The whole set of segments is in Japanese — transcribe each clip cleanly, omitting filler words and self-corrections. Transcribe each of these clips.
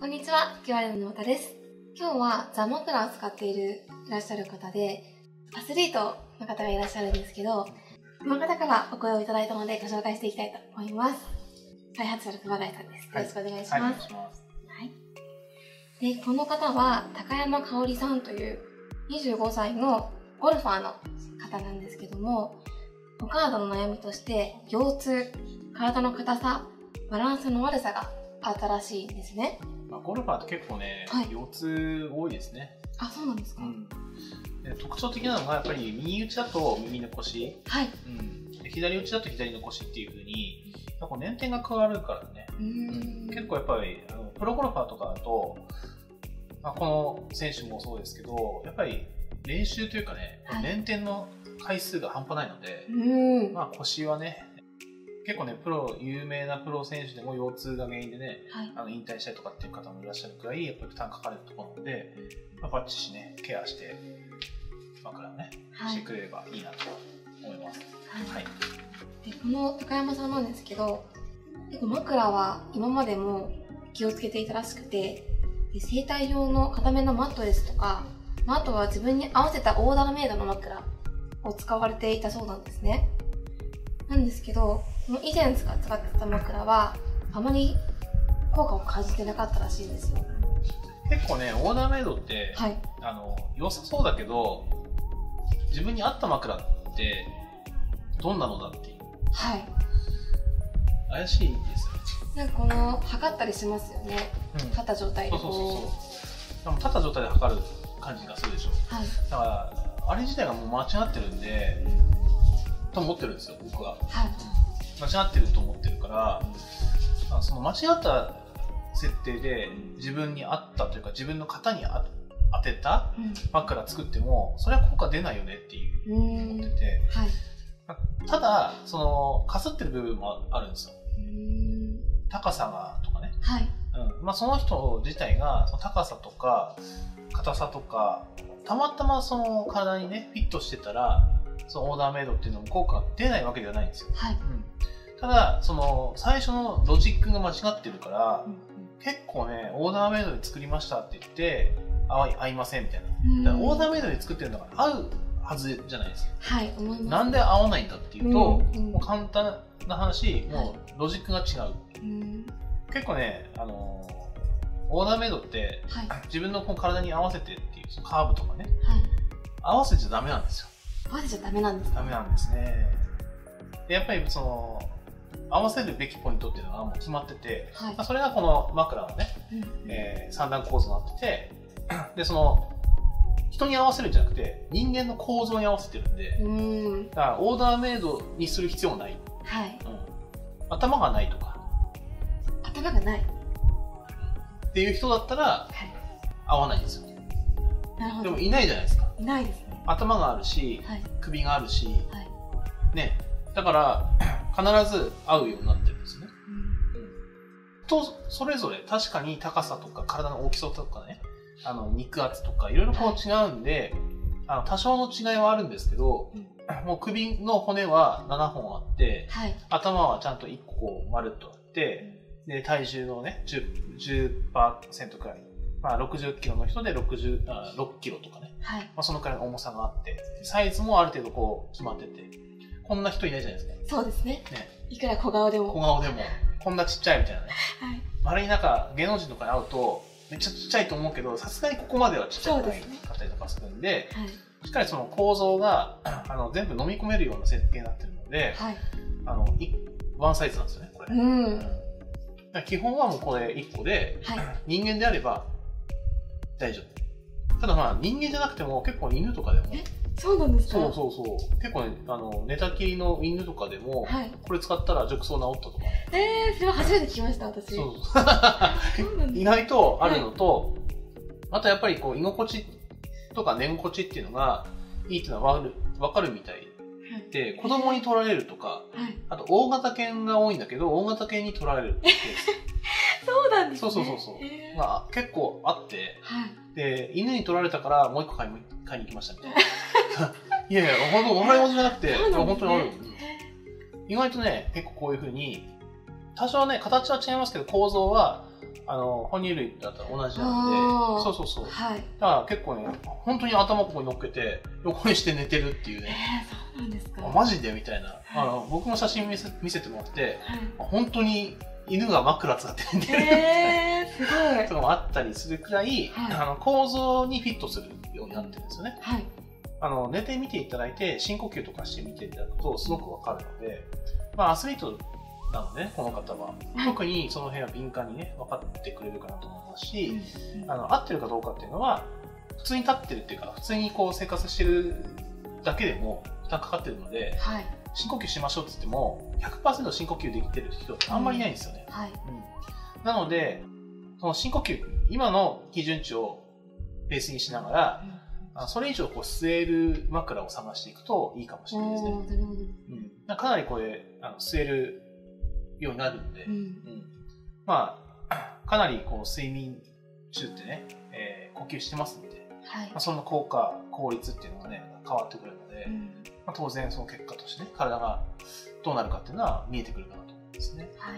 こんにちは、キュアレの太田です。今日はザ・枕を使っていらっしゃる方で、アスリートの方がいらっしゃるんですけど、この方からお声をいただいたのでご紹介していきたいと思います。開発者の熊谷さんです。よろしくお願いします。で、この方は高山香織さんという25歳のゴルファーの方なんですけども、お体の悩みとして腰痛、体の硬さ、バランスの悪さがあったらしいんですね。 ゴルファーって結構ね、腰痛多いですね。 あ、そうなんですか。 で特徴的なのがやっぱり右打ちだと右の腰、で左打ちだと左の腰っていう風に捻転が加わるからね。結構やっぱりプロゴルファーとかだと、この選手もそうですけど、やっぱり練習というかね、捻転の回数が半端ないので、腰はね、結構ね、有名なプロ選手でも腰痛が原因でね、引退したりとかっていう方もいらっしゃるくらい、やっぱり負担かかるところなので、バッチシね、ケアして、枕をね、してくれればいいなと思います。 でこの高山さんなんですけど、結構枕は今までも気をつけていたらしくて、整体用の固めのマットレスとか、あとは自分に合わせたオーダーメイドの枕を使われていたそうなんですね。なんですけど、以前使ってた枕はあまり効果を感じてなかったらしいんですよ。 結構ね、オーダーメイドって、良さそうだけど、自分に合った枕ってどんなのだっていう、怪しいですよね。 この測ったりしますよね、立った状態で。 でも立った状態で測る感じがするでしょ。だからあれ自体がもう間違ってるんで、と思ってるんですよ、僕は。間違ってると思ってるから、その間違った設定で自分に合ったというか、自分の型に当てた枕作っても、それは効果出ないよねっていう思ってて、ただかすってる部分もあるんですよ。高さがとかね、その人自体がその高さとか硬さとか、たまたまその体にねフィットしてたら、そのオーダーメイドっていうのも効果が出ないわけではないんですよ。ただ最初のロジックが間違ってるから、結構ね、オーダーメイドで作りましたって言って合いませんみたいな。だからオーダーメイドで作ってるのが合うはずじゃないですか。なんで合わないんだっていうと、もう簡単な話、もうロジックが違う。結構ね、オーダーメイドって、自分の体に合わせてっていうカーブとかね、合わせちゃダメなんですよ。 合わせちゃダメなんですか？ ダメなんですね。でやっぱり合わせるべきポイントっていうのはもう決まってて、それがこの枕のね、3段構造になってて、で人に合わせるんじゃなくて人間の構造に合わせてるんで、だからオーダーメイドにする必要もない。頭がないとか、 頭がないっていう人だったら合わないんですよ。でもいないじゃないですか。 いないですね。 頭があるし、首があるし、ね、だから必ず合うようになってるんですよね。それぞれ確かに高さとか体の大きさとかね、肉厚とかいろいろ違うんで、多少の違いはあるんですけど、もう首の骨は7本あって、頭はちゃんと1個こう丸っとあって、で体重のね 10% くらい、60キロの人で6キロとかね、そのくらいの重さがあって、サイズもある程度こう決まってて、こんな人いないじゃないですか。 そうですね。いくら小顔でもこんなちっちゃいみたいなね。あれに芸能人とかに会うとめっちゃちっちゃいと思うけど、さすがにここまではちっちゃくないかったりとかするんで、しっかりその構造が全部飲み込めるような設計になってるので、ワンサイズなんですよね、これ。基本はもうこれ1個で、人間であれば大丈夫。ただ人間じゃなくても結構犬とかでも。 そうなんですか？ 結構ね、寝たきりの犬とかでも、これ使ったら褥瘡治ったとか。 それは初めて聞きました、私。 意外とあるのと、あとやっぱり居心地とか寝心地っていうのがいいっていうのは分かるみたいで、子供に取られるとか、あと大型犬が多いんだけど、大型犬に取られるケース。 そうなんですね。 結構あって、で犬に取られたからもう一個買いに行きましたみたいな。いやいや、本当笑い事じゃなくて、本当にある。意外とね、結構こういう風に多少ね形は違いますけど、構造は哺乳類だったら同じなんで、そうそうそう。はい。だから結構ね、本当に頭ここに乗っけて、横にして寝てるっていうね。 そうなんですか。 マジでみたいな。僕も写真見せてもらって、本当に犬が枕使って寝てるみたいな。すごい。とかもあったりするくらい、構造にフィットするようになってるんですよね。はい。寝てみていただいて、深呼吸とかしてみていただくと、すごくわかるので、アスリートなのでね、この方は。特にその辺は敏感にね、分かってくれるかなと思いますし、合ってるかどうかっていうのは、普通に立ってるっていうか、普通にこう生活してるだけでも負担かかってるので、はい、深呼吸しましょうって言っても、100% 深呼吸できてる人ってあんまりいないんですよね。はい、なので、その深呼吸、今の基準値をベースにしながら、それ以上こう吸える枕を探していくといいかもしれないですね。かなりこれ吸えるようになるんで、かなりこう睡眠中ってね、呼吸してますんで、はい、その効果、効率っていうのがね、変わってくるので、当然その結果としてね、体がどうなるかっていうのは見えてくるかなと思うんですね。はい。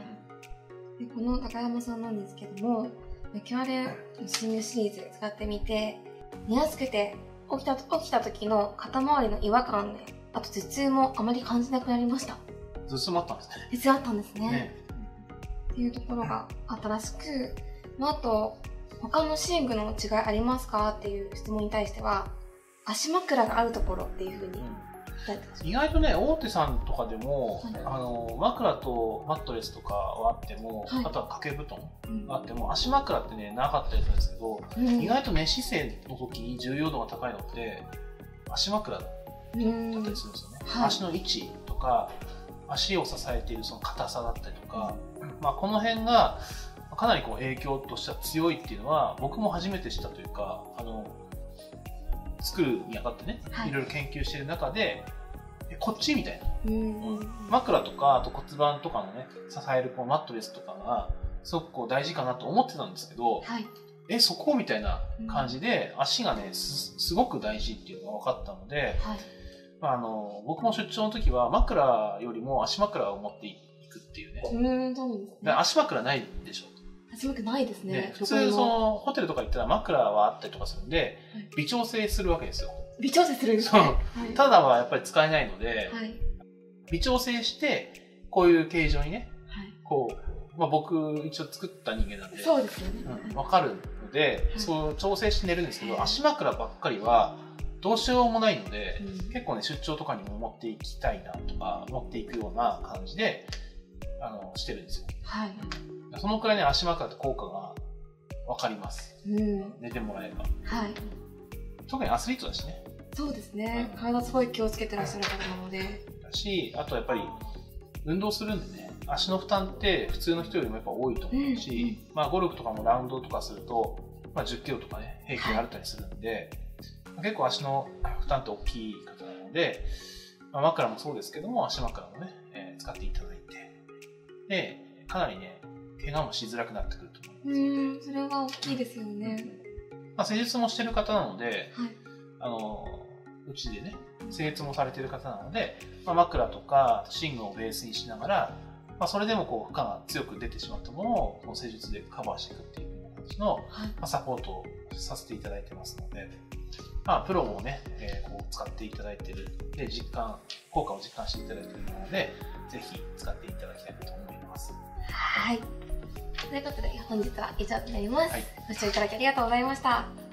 でこの高山さんなんですけども、キュアレ睡眠シリーズ使ってみて、寝やすくて起きた時の肩周りの違和感で、あと頭痛もあまり感じなくなりました。 頭痛もあったんですね。 頭痛あったんですね。っていうところがあったらしく、あと他の寝具の違いありますかっていう質問に対しては、足枕があるところっていうふうに答えてます。 意外とね、大手さんとかでも、枕とマットレスとかはあっても、あとは掛け布団があっても、足枕ってね、なかったりするんですけど、意外と寝姿勢の時に重要度が高いのって、足枕だったりするんですよね。足の位置とか、足を支えているその硬さだったりとか、この辺がかなりこう影響としては強いっていうのは僕も初めて知ったというか、作るにあたってね、いろいろ研究している中で、こっちみたいな、枕とかあと骨盤とかのね支えるこうマットレスとかがすごくこう大事かなと思ってたんですけど、そこみたいな感じで足がねすごく大事っていうのが分かったので、僕も出張の時は枕よりも足枕を持っていくっていうね。 そうなんですね。 足枕ないでしょ。 足枕ないですね。 普通そのホテルとか行ったら枕はあったりとかするんで、微調整するわけですよ。 微調整するんですか？ ただはやっぱり使えないので、微調整してこういう形状にね、こう僕一応作った人間なんで、 そうですよね。 わかるので、そう調整して寝るんですけど、足枕ばっかりはどうしようもないので、結構ね出張とかにも持っていきたいなとか持っていくような感じでしてるんですよ。はい。そのくらいね足枕って効果が分かります。寝てもらえば。はい。特にアスリートだしね。 そうですね。体すごい気をつけてらっしゃる方なので。 だし、あとやっぱり運動するんでね、足の負担って普通の人よりもやっぱ多いと思うし、ゴルフとかもラウンドとかすると、10キロとかね平均あったりするんで。結構足の負担って大きい方なので、枕もそうですけども足枕もね、使っていただいて、でかなりね怪我もしづらくなってくると思います。 それは大きいですよね。 施術もしてる方なので、うちでね施術もされてる方なので、枕とか寝具をベースにしながら、それでもこう負荷が強く出てしまったものをこの施術でカバーしていくっていう感じの、サポートをさせていただいてますので。プロもね、こう使っていただいているで効果を実感していただいているので、ぜひ使っていただきたいなと思います。 はい。ということで本日は以上になります。ご視聴いただきありがとうございました。